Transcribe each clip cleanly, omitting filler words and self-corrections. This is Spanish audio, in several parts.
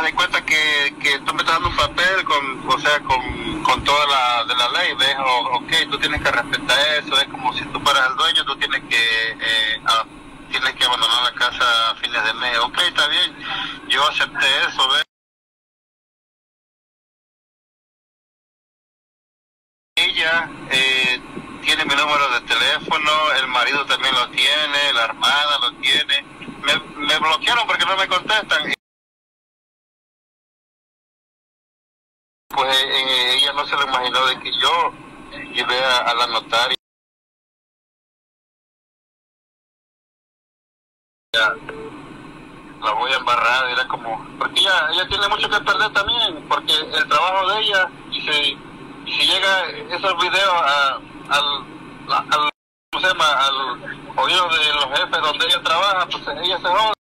haz de cuenta que tú me estás dando un papel con toda la ley, ¿ves? Ok, tú tienes que respetar eso, es como si tú fueras el dueño, tú tienes que abandonar la casa a fines de mes. Ok, está bien, yo acepté eso, ¿ves? Ella tiene mi número de teléfono, el marido también lo tiene, la hermana lo tiene. Me bloquearon porque no me contestan. Pues ella no se lo imaginó de que yo llevé a la notaria. La voy a embarrar, era como, porque ella tiene mucho que perder también, porque el trabajo de ella, y si llega esos videos ¿cómo se llama? Al oído de los jefes donde ella trabaja, pues ella se joda.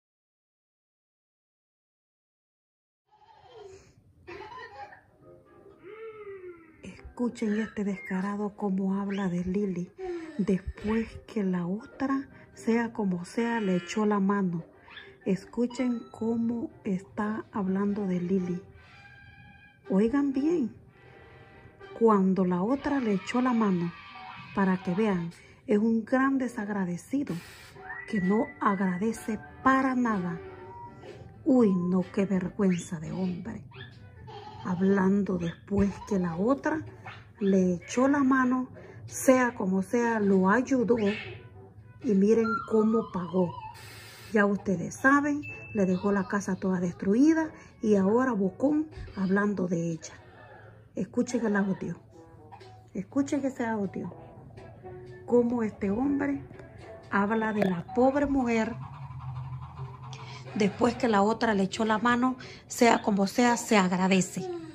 Escuchen este descarado cómo habla de Lili, después que la otra, sea como sea, le echó la mano. Escuchen cómo está hablando de Lili. Oigan bien, cuando la otra le echó la mano, para que vean, es un gran desagradecido que no agradece para nada. Uy, no, qué vergüenza de hombre. Hablando después que la otra le echó la mano, sea como sea, lo ayudó y miren cómo pagó. Ya ustedes saben, le dejó la casa toda destruida y ahora bocón hablando de ella. Escuchen el audio. Escuchen ese audio. Cómo este hombre habla de la pobre mujer después que la otra le echó la mano, sea como sea, se agradece.